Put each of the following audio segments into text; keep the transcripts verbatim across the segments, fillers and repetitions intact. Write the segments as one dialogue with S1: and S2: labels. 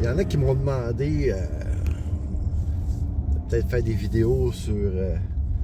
S1: Il y en a qui m'ont demandé euh, de peut-être faire des vidéos sur euh,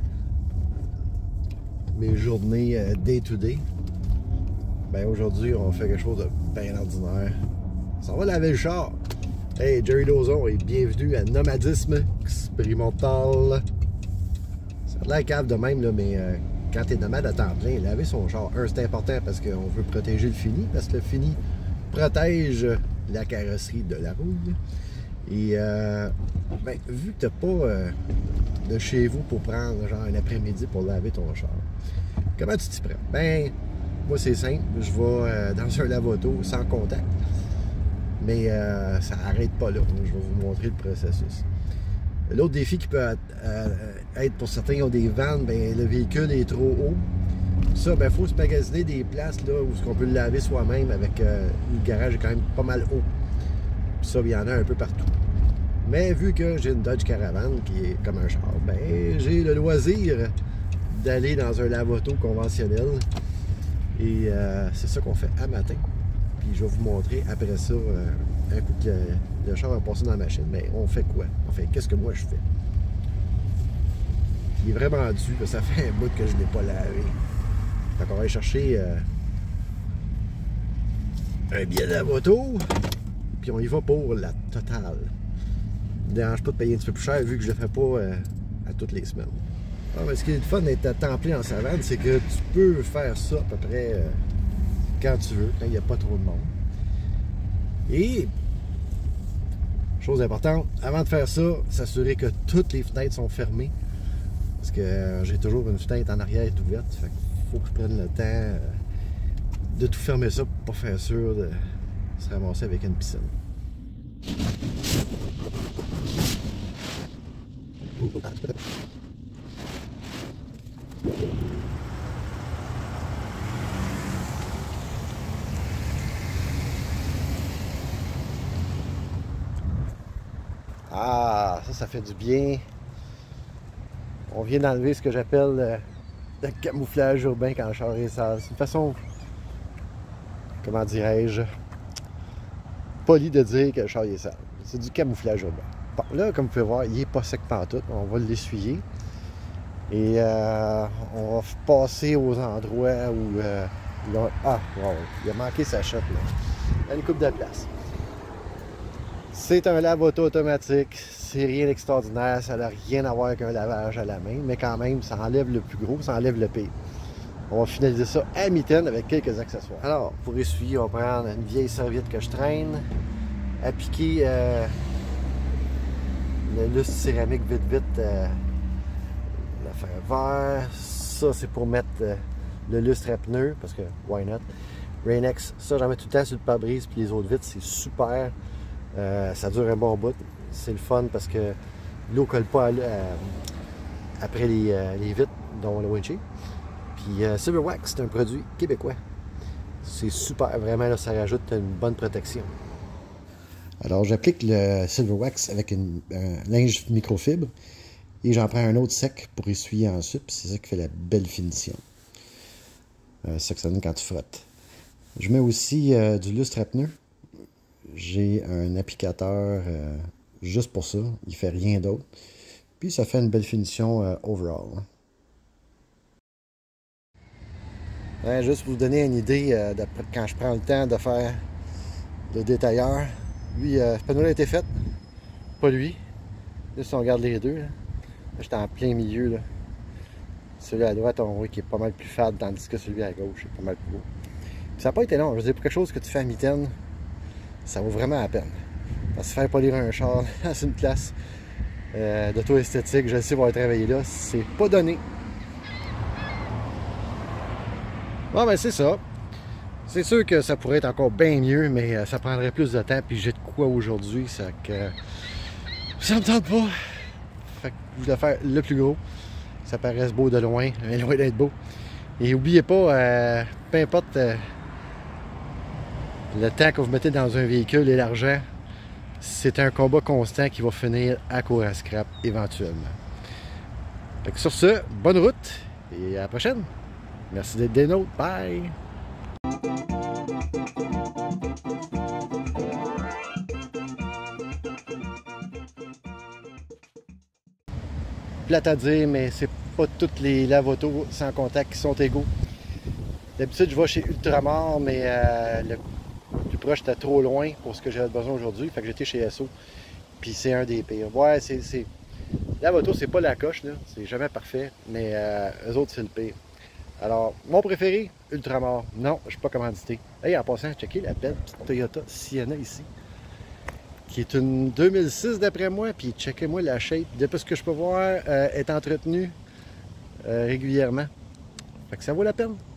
S1: mes journées euh, day to day. Ben aujourd'hui, on fait quelque chose de bien ordinaire. Ça va laver le char. Hey, Jerry Lauzon et bienvenue à Nomadisme Expérimental. Ça a l'air cave de même, là, mais euh, quand tu es nomade à temps plein, laver son char, un, c'est important parce qu'on veut protéger le fini, parce que le fini protège la carrosserie de la rouille. Et euh, ben, vu que tu n'as pas euh, de chez vous pour prendre genre un après-midi pour laver ton char, comment tu t'y prends? Ben, moi c'est simple, je vais euh, dans un lave-auto sans contact. Mais euh, ça n'arrête pas là. Je vais vous montrer le processus. L'autre défi qui peut euh, être pour certains qui ont des vannes, ben, le véhicule est trop haut. Ça, il ben, faut se magasiner des places là, où on peut le laver soi-même avec euh, le garage est quand même pas mal haut. Puis ça, il y en a un peu partout. Mais vu que j'ai une Dodge Caravan qui est comme un char, ben, j'ai le loisir d'aller dans un lave-auto conventionnel. Et euh, c'est ça qu'on fait à matin. Puis je vais vous montrer après ça, euh, un coup que le, le char va passer dans la machine. Mais on fait quoi? On fait qu'est-ce que moi je fais? Il est vraiment dû, ça fait un bout que je ne l'ai pas lavé. Fait qu'on va aller chercher euh, un billet de la moto. Puis on y va pour la totale. Ça ne me dérange pas de payer un petit peu plus cher vu que je ne le fais pas euh, à toutes les semaines. Ah, mais ce qui est le fun d'être à temps plein en savane, c'est que tu peux faire ça à peu près euh, quand tu veux, quand il n'y a pas trop de monde. Et, chose importante, avant de faire ça, s'assurer que toutes les fenêtres sont fermées. Parce que euh, j'ai toujours une fenêtre en arrière ouverte. Fait qu'il faut que je prenne le temps euh, de tout fermer ça pour pas faire sûr de se ramasser avec une piscine. Ah, ça, ça fait du bien. On vient d'enlever ce que j'appelle le, le camouflage urbain quand le char est sale. C'est une façon, comment dirais-je, polie de dire que le char est sale. C'est du camouflage urbain. Bon, là, comme vous pouvez voir, il n'est pas sec pantoute. On va l'essuyer. Et euh, on va passer aux endroits où... Euh, il a, ah, wow, il a manqué sa shot, là. Il y a une coupe de place. C'est un lave-auto automatique, c'est rien d'extraordinaire, ça n'a rien à voir avec un lavage à la main, mais quand même, ça enlève le plus gros, ça enlève le pire. On va finaliser ça à mitaine avec quelques accessoires. Alors, pour essuyer, on va prendre une vieille serviette que je traîne, appliquer euh, le lustre céramique vite vite, euh, la faire vert. Ça, c'est pour mettre euh, le lustre à pneus, parce que why not? Rain-X, ça j'en mets tout le temps sur le pare-brise, puis les autres vitres, c'est super. Euh, ça dure un bon bout. C'est le fun parce que l'eau ne colle pas à, euh, après les, euh, les vitres, dont le windshield. Puis euh, Silver Wax, c'est un produit québécois. C'est super, vraiment, là, ça rajoute une bonne protection. Alors, j'applique le Silver Wax avec une, un linge microfibre et j'en prends un autre sec pour essuyer ensuite. C'est ça qui fait la belle finition. Euh, c'est ça que ça donne quand tu frottes. Je mets aussi euh, du lustre à pneus. J'ai un applicateur euh, juste pour ça. Il ne fait rien d'autre. Puis ça fait une belle finition euh, overall. Ouais, juste pour vous donner une idée, euh, de, quand je prends le temps de faire le détailleur, lui, euh, ce panneau-là a été fait. Pas lui. Là, si on regarde les deux, là, là j'étais en plein milieu. Là. Celui à droite, on voit qu'il est pas mal plus fade, tandis que celui à gauche est pas mal plus beau. Puis ça n'a pas été long. Je veux dire, pour quelque chose que tu fais à mitaine, ça vaut vraiment la peine. Parce que faire polir un char dans une classe euh, d'auto-esthétique, je sais, va travailler là, c'est pas donné. Bon, ben c'est ça. C'est sûr que ça pourrait être encore bien mieux, mais euh, ça prendrait plus de temps. Puis j'ai de quoi aujourd'hui, ça que euh, ça me tente pas. Fait que je voulais faire le plus gros. Ça paraisse beau de loin, mais loin d'être beau. Et n'oubliez pas, euh, peu importe euh, le temps que vous mettez dans un véhicule et l'argent, c'est un combat constant qui va finir à court à scrap éventuellement. Fait que sur ce, bonne route et à la prochaine. Merci d'être des nôtres. Bye! plate à dire, mais c'est pas toutes les lave-auto sans contact qui sont égaux. D'habitude, je vais chez Ultramar, mais euh, le plus proche était trop loin pour ce que j'avais besoin aujourd'hui. Fait que j'étais chez S O. Puis c'est un des pires. Ouais, c'est... c'est... Lave-auto, c'est pas la coche, là. C'est jamais parfait. Mais euh, eux autres, c'est le pire. Alors, mon préféré, Ultramar. Non, je suis pas commandité. Hey, en passant, checker la belle petite Toyota Sienna ici. Qui est une deux mille six d'après moi. Puis checkez-moi la shape. Depuis ce que je peux voir, euh, est entretenue euh, régulièrement. Fait que ça vaut la peine.